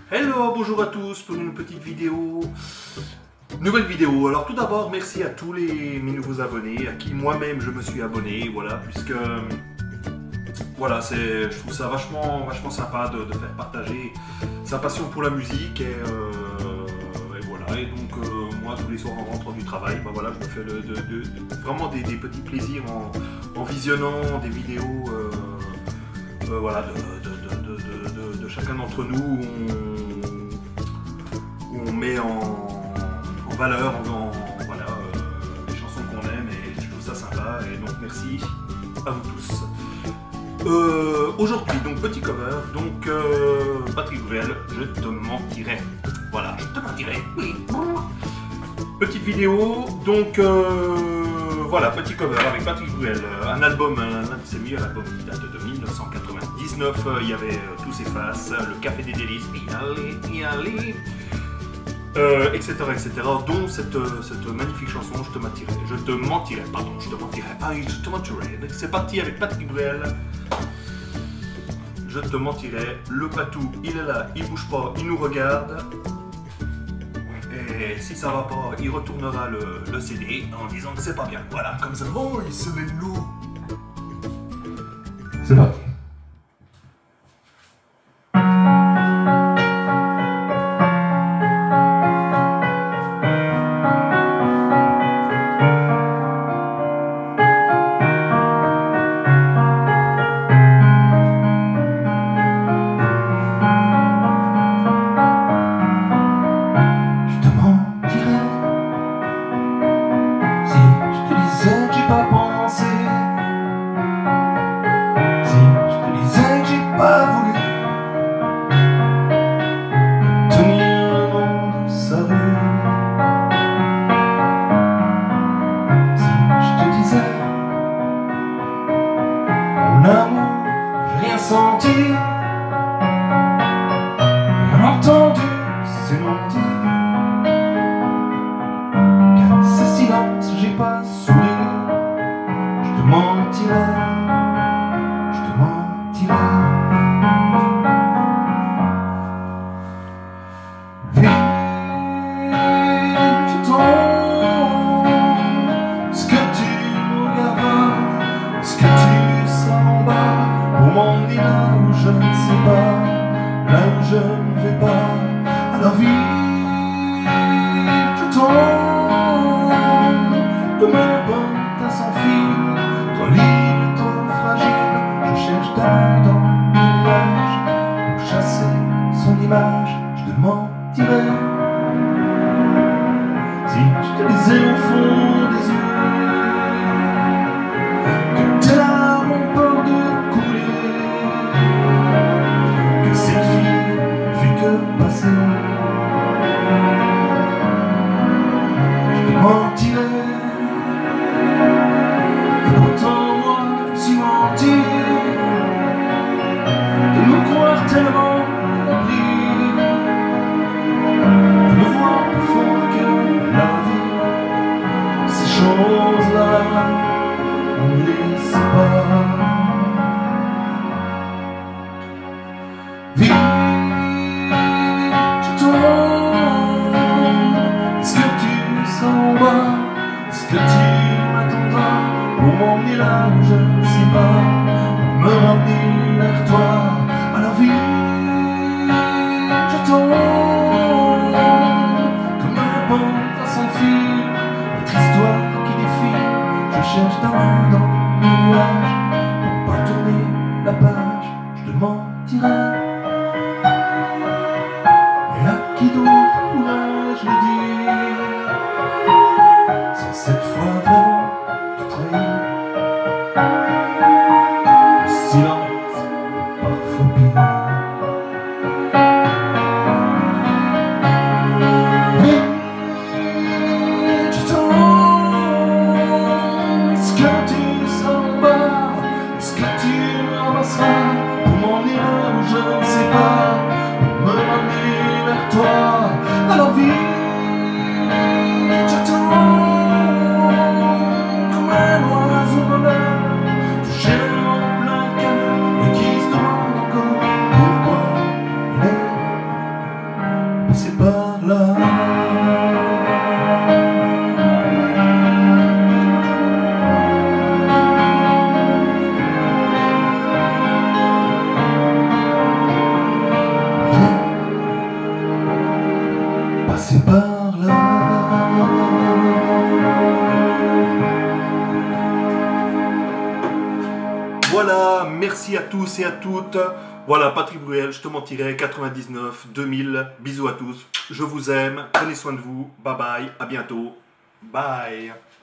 Hello, bonjour à tous pour une petite vidéo. Nouvelle vidéo. Alors tout d'abord, merci à tous mes nouveaux abonnés, à qui moi-même je me suis abonné, voilà, puisque voilà, je trouve ça vachement sympa de faire partager sa passion pour la musique et voilà. Et donc moi tous les soirs en rentrant du travail, bah voilà, je me fais vraiment des petits plaisirs en visionnant des vidéos, voilà, de chacun d'entre nous où on met en valeur, voilà, les chansons qu'on aime, et je trouve ça sympa, et donc merci à vous tous. Aujourd'hui, donc petit cover, donc Patrick Bruel, je te mentirais. Voilà, je te mentirais, oui. Petite vidéo, donc voilà, petit cover avec Patrick Bruel, un album, l'un de ses meilleurs albums qui date de 1999, il y avait tous ses faces, le Café des Délices, y aller, etc., etc., dont cette magnifique chanson, je te mentirais, c'est parti avec Patrick Bruel, je te mentirais, le patou, il est là, il bouge pas, il nous regarde, et si ça va pas, il retournera le CD en disant que c'est pas bien, voilà, comme ça, oh, il se met de l'eau. C'est parti. Rien senti, rien entendu, c'est non dit. Car ce silence, j'ai pas souri. Je te mentirais, je te mentirais. Vite, je tombe. Ce que tu me regardes, ce que tu s'en bas. Pour m'emmener là où je ne sais pas, là où je ne vais pas. Alors vite, je tombe comme un pantin sans fil, trop libre et trop fragile. Je cherche ta main dans le nuage pour chasser son image. Je te mentirais si je te lisais au fond des yeux que tes larmes ont peur de couler, que cette fille ne fait que passer. Je te mentirais, et pourtant moi je me suis menti, de me croire tellement compris, de me voir plus fort que la vie. Ces choses-là, on ne les sait pas. Vite, je tombe. Est-ce que tu s'en vas? Est-ce que tu m'attendras pour m'emmener là où je ne sais pas, pour me ramener vers toi? Alors vite, je tombe comme un pantin sans fil, notre histoire qui défile. Je cherche ta main dans le nuage pour pas tourner la page. Je te mentirais. Et à qui d'autre pourrais-je le dire, sans cette fois vraiment te trahir? Le silence est parfois pire. Vite, je tombe. Est-ce que tu s'en bats? Est-ce que tu me ramasseras pour m'emmener là où je ne sais passer par là. Voilà, merci à tous et à toutes. Voilà, Patrick Bruel, je te mentirais, 99, 2000, bisous à tous. Je vous aime, prenez soin de vous, bye bye, à bientôt, bye.